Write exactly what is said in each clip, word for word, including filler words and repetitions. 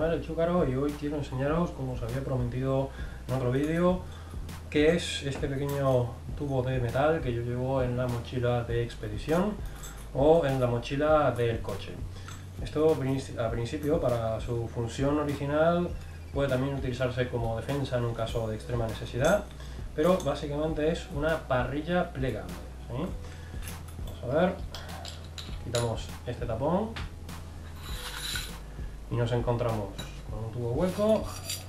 Manuel el Chúcaro y hoy quiero enseñaros, como os había prometido en otro vídeo, qué es este pequeño tubo de metal que yo llevo en la mochila de expedición o en la mochila del coche. Esto a principio, para su función original, puede también utilizarse como defensa en un caso de extrema necesidad, pero básicamente es una parrilla plegable, ¿sí? Vamos a ver, quitamos este tapón y nos encontramos con un tubo hueco.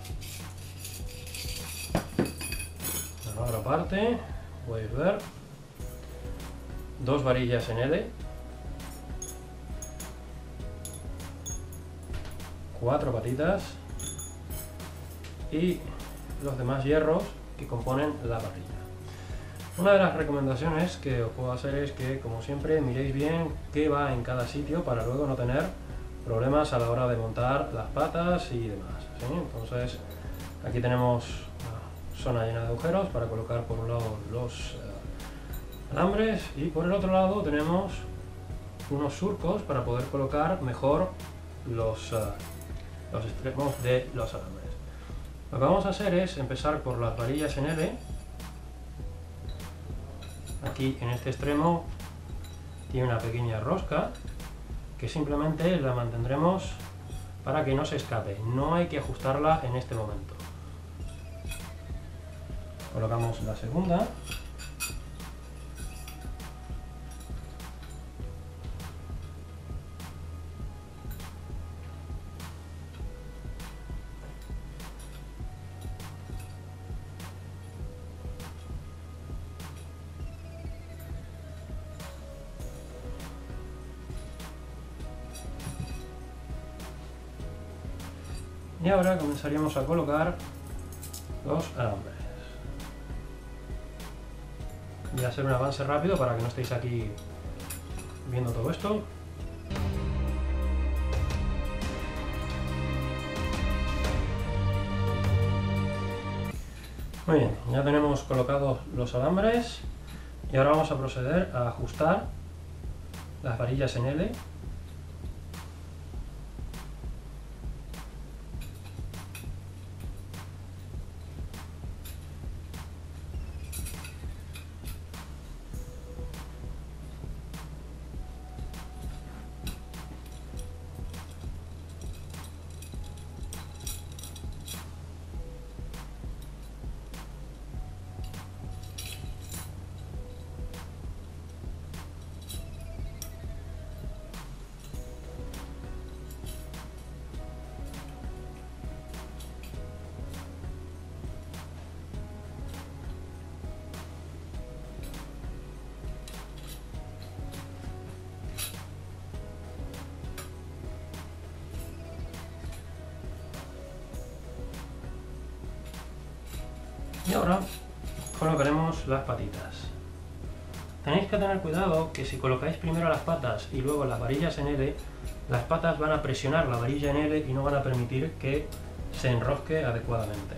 La otra parte, podéis ver, dos varillas en L, cuatro patitas y los demás hierros que componen la parrilla. Una de las recomendaciones que os puedo hacer es que, como siempre, miréis bien qué va en cada sitio para luego no tener problemas a la hora de montar las patas y demás, ¿sí? Entonces, aquí tenemos una zona llena de agujeros para colocar por un lado los uh, alambres y por el otro lado tenemos unos surcos para poder colocar mejor los, uh, los extremos de los alambres. Lo que vamos a hacer es empezar por las varillas en L. Aquí en este extremo tiene una pequeña rosca que simplemente la mantendremos para que no se escape. No hay que ajustarla en este momento. Colocamos la segunda. Y ahora comenzaríamos a colocar los alambres. Voy a hacer un avance rápido para que no estéis aquí viendo todo esto. Muy bien, ya tenemos colocados los alambres y ahora vamos a proceder a ajustar las varillas en L. Y ahora colocaremos las patitas. Tenéis que tener cuidado que si colocáis primero las patas y luego las varillas en L, las patas van a presionar la varilla en L y no van a permitir que se enrosque adecuadamente.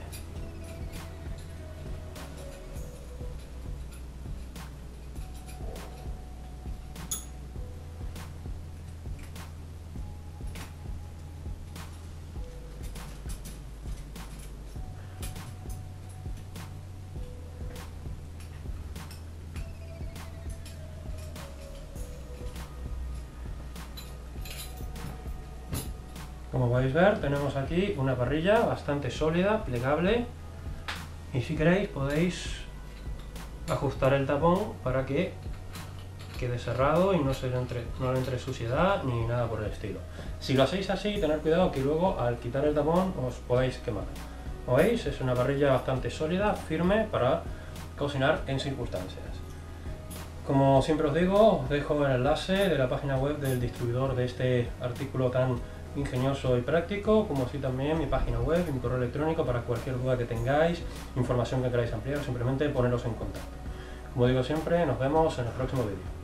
Como podéis ver, tenemos aquí una parrilla bastante sólida, plegable, y si queréis podéis ajustar el tapón para que quede cerrado y no se le entre, no le entre suciedad ni nada por el estilo. Si lo hacéis así, tened cuidado que luego al quitar el tapón os podáis quemar. Como veis, es una parrilla bastante sólida, firme para cocinar en circunstancias. Como siempre os digo, os dejo el enlace de la página web del distribuidor de este artículo tan ingenioso y práctico, como así también mi página web y mi correo electrónico para cualquier duda que tengáis, información que queráis ampliar, simplemente poneros en contacto. Como digo siempre, nos vemos en el próximo vídeo.